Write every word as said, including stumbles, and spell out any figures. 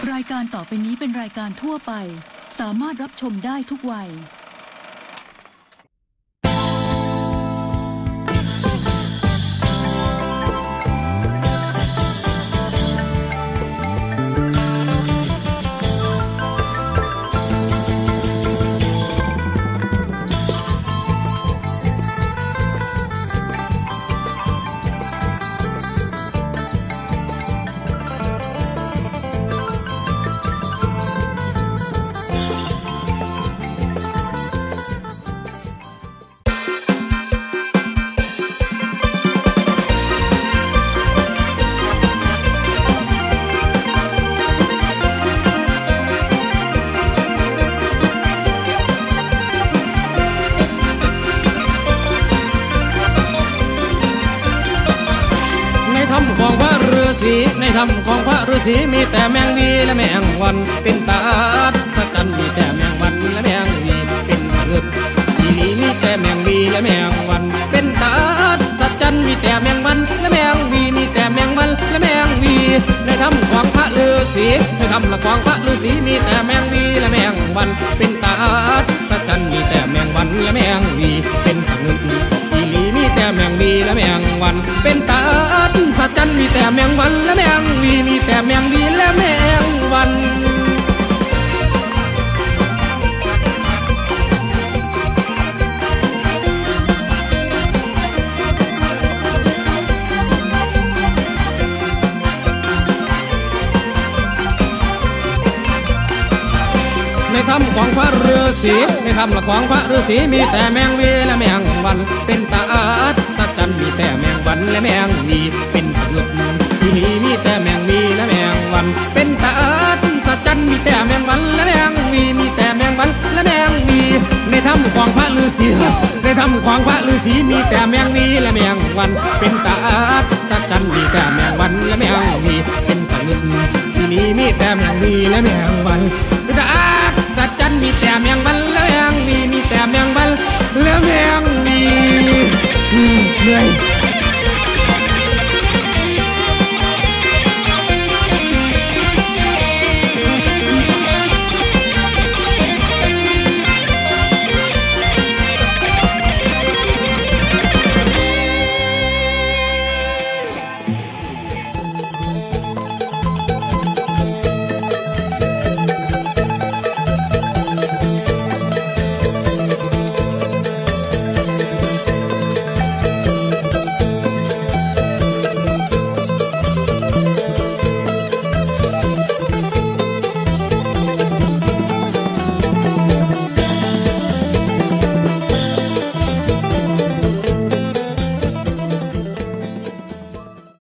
รายการต่อไปนี้เป็นรายการทั่วไปสามารถรับชมได้ทุกวัยในธรรมของพระฤาษีมีแต่แมงวีและแมงวันเป็นตาพระจันทร์มีแต่แมงวันและแมงวีเป็นเลือดที่นี่มีแต่แมงวีและแมงวันเป็นตาพระจันทร์มีแต่แมงวันและแมงวีมีแต่แมงวันและแมงวีในธรรมของพระฤาษีในธรรมละของพระฤาษีมีแต่แมงวีและแมงวันเป็นตาพระจันทร์มีแต่แมงวันและแมงวีเป็นเลือดมีแต่แมงวีและแมงวันเป็นตาสัจจันมีแต่แมงวันและแมงวีมีแต่แมงวีและแมงวันในธรรมของพระฤาษีในธรรมละของพระฤาษีมีแต่แมงวีและแมงวันเป็นตาสัจจันมีแต่แมงวันและแมงวีเป็นหยุดที่นี่มีแต่แมงวีและแมงวันเป็นตาสัจจันมีแต่แมงวันและแมงวีมีแต่แมงวันและแมงวีในธรรมของพระฤาษีในธรรมของพระฤาษีมีแต่แมงวีและแมงวันเป็นตาสัจจันมีแต่แมงวันและแมงวีเป็นหยุดที่นี่มีแต่แมงวีและแมงวันตาสัจจันมีแต่แมงวันและแมงวีมีแต่แมงวันและแมงวีเหนื่อย